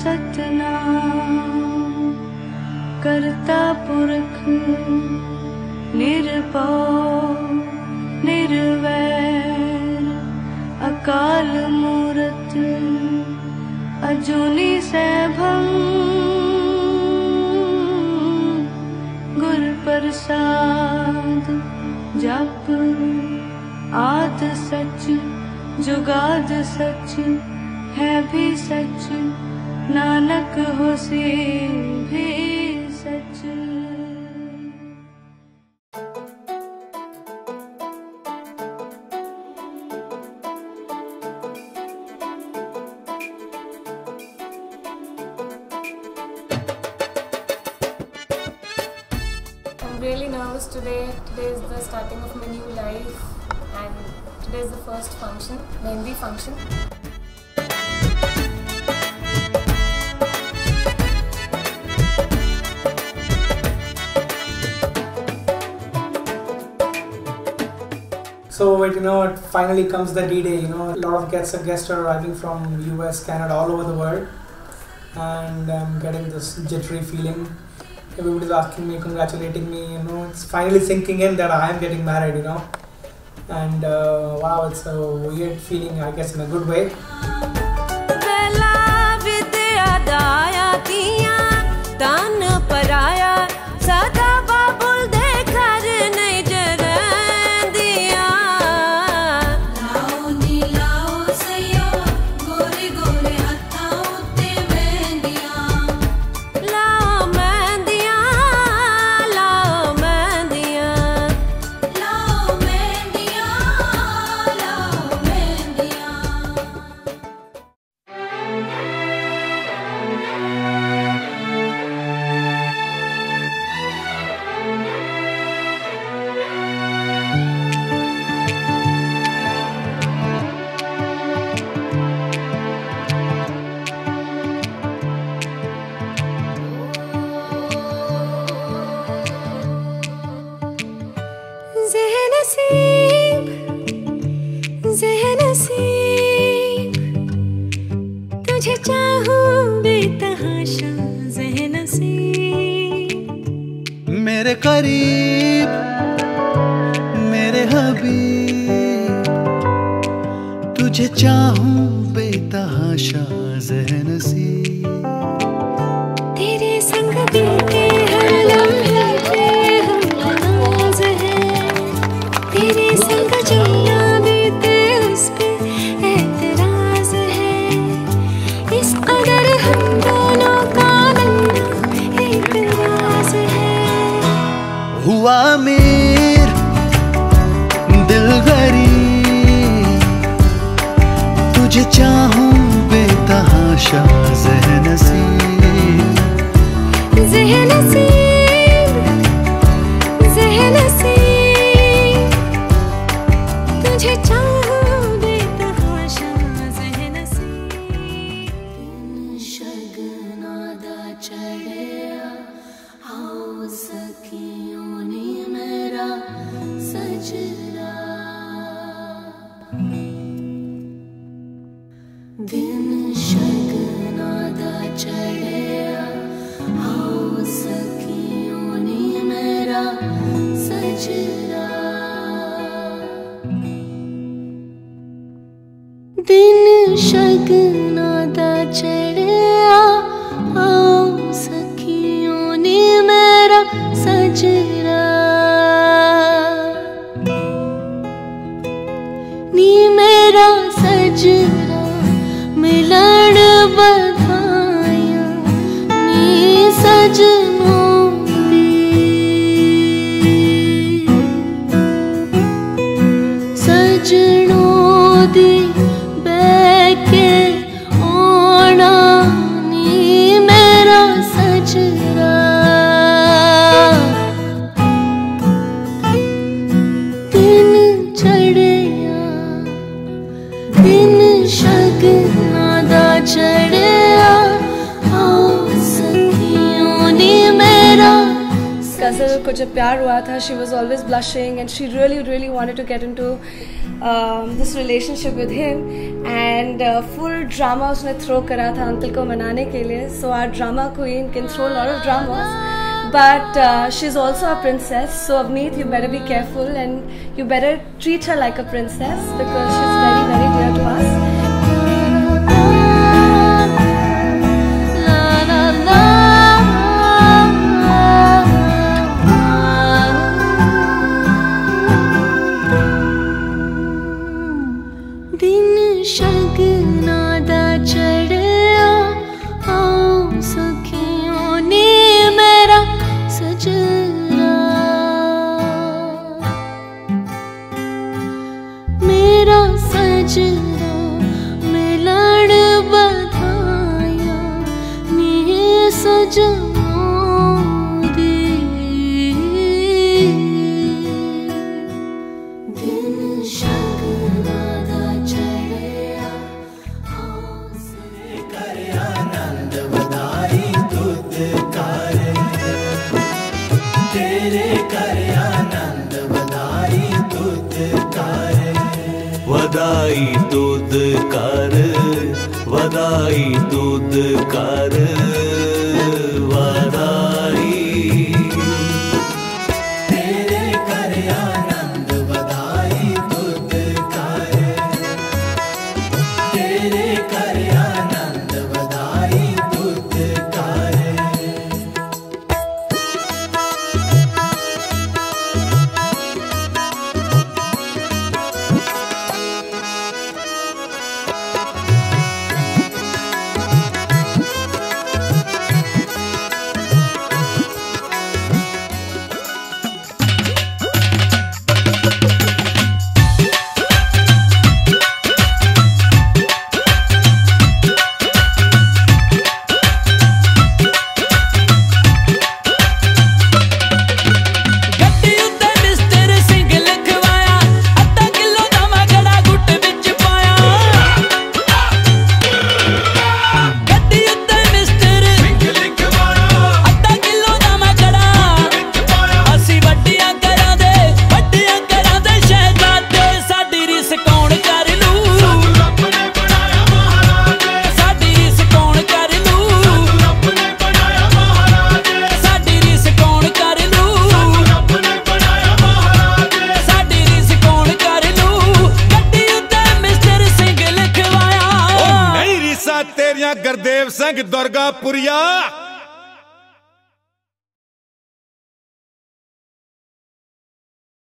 सतनाम करता पुरख निरभव निर्वैर अकाल मूरत अजूनी सैभं गुर प्रसाद जप आद सच जुगाद सच है भी सच नानक होसी भी सच। I'm really nervous today. Today is the starting of my new life and today is the first function, Mehndi function. So it finally comes the D-Day. A lot of guests are arriving from US, Canada, all over the world, and I'm getting this jittery feeling. Everybody's asking me, congratulating me. It's finally sinking in that I am getting married. And wow, it's a weird feeling, I guess, in a good way. तुझे चाहूं बेतहाशा ज़े नसीब मेरे करीब मेरे हबीब तुझे चाहूं बेतहाशा ज़े नसीब तेरे संग बीते हर लम्हे पे हम नाज़ है तेरे संग जिया बीते उस पे एतराज़ है इस कदर हम दोनों का बनना एक राज़ है। हुआ अमीर दिल गरीब तुझे चाहूं बेतहाशा ज़े नसीब ज़े नसीब ज़े नसीब तुझे चाहूं बेतहाशा ज़े नसीब शगना दा चढ़िया आओ सखियों नी मेरा सजरा दिन शगना दा चढ़िया आओ सखियों नी मेरा सजरा दिन शगना दा चढ़िया आओ सखियों नी मेरा सजरा नी मेरा सजरा मिलन बधाइयां नी सजनों दी सजनों दी बैके ओना नी मेरा सजरा दिन चढ़िया दिन शगना दा चढ़िया आओ सखियों नी मेरा। Gazal को जब प्यार हुआ था, she was always blushing and she really wanted to get into this relationship with him, and full drama उसने throw करा था अंकल को मनाने के लिए. So our drama queen can throw a lot of dramas, but she's also a princess. So Avneet, you better be careful and you better treat her like a princess because she's very, very dear to us. वदाई दूध कर, वदाई दूध कर, वदाई तेरे कर आनंद, वदाई दूध कर, तेरे कर आनंद, वदाई दूध कर. तेरिया गुरदेव सिंह दुर्गापुरिया